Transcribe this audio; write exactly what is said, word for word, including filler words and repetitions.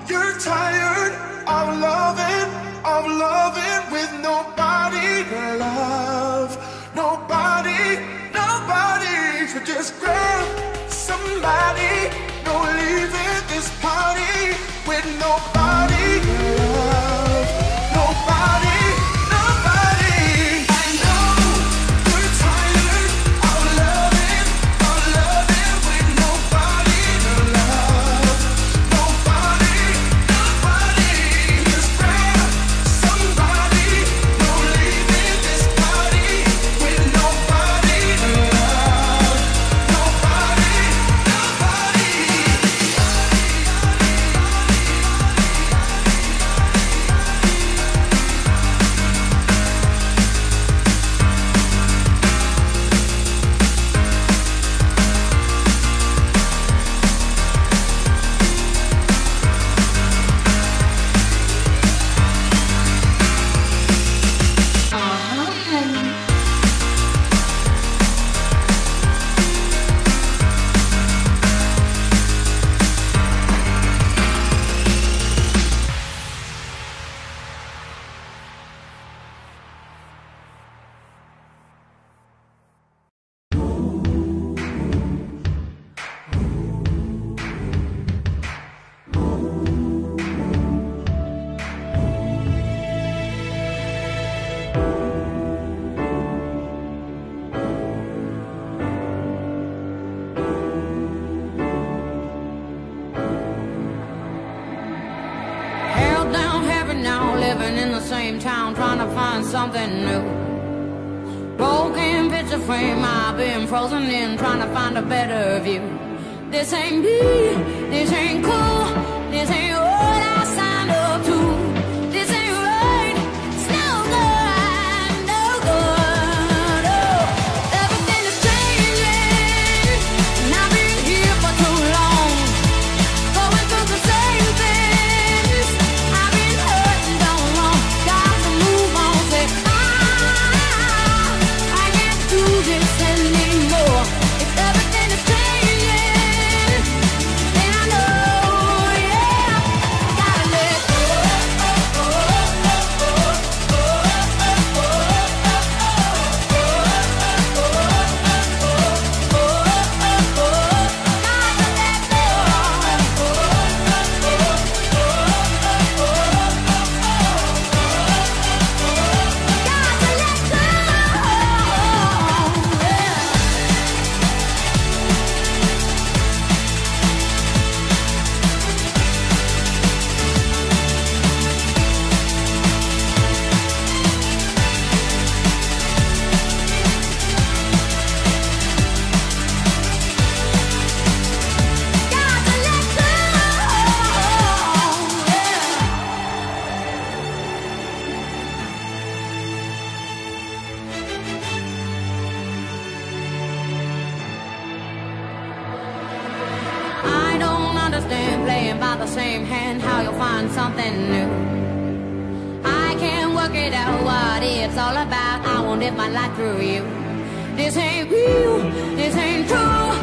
you're tired of loving, of loving with nobody to love. Nobody, nobody. So just grab somebody. No leaving this party with nobody to love. Nobody, nobody. I know you're tired of loving, of loving with nobody to love. Nobody, nobody. Just grab somebody. No leaving this party with nobody to love. Nobody, nobody. Held down heaven now, living in the same town, trying to find something new. Broken picture frame, I've been frozen in, trying to find a better view. This ain't me, this ain't cool, this ain't what I signed up to. This ain't right, it's no good, no good. Oh, everything is changing, and I've been here for too long, going through the same things. I've been hurt and don't want, got to move on. Say, ah, I can't do this anymore. If everything is changing, then I know, yeah, gotta let go. I don't understand playing by the same hand, how you'll find something new. I can't work it out what it's all about. I won't live my life through you. This ain't real, this ain't true.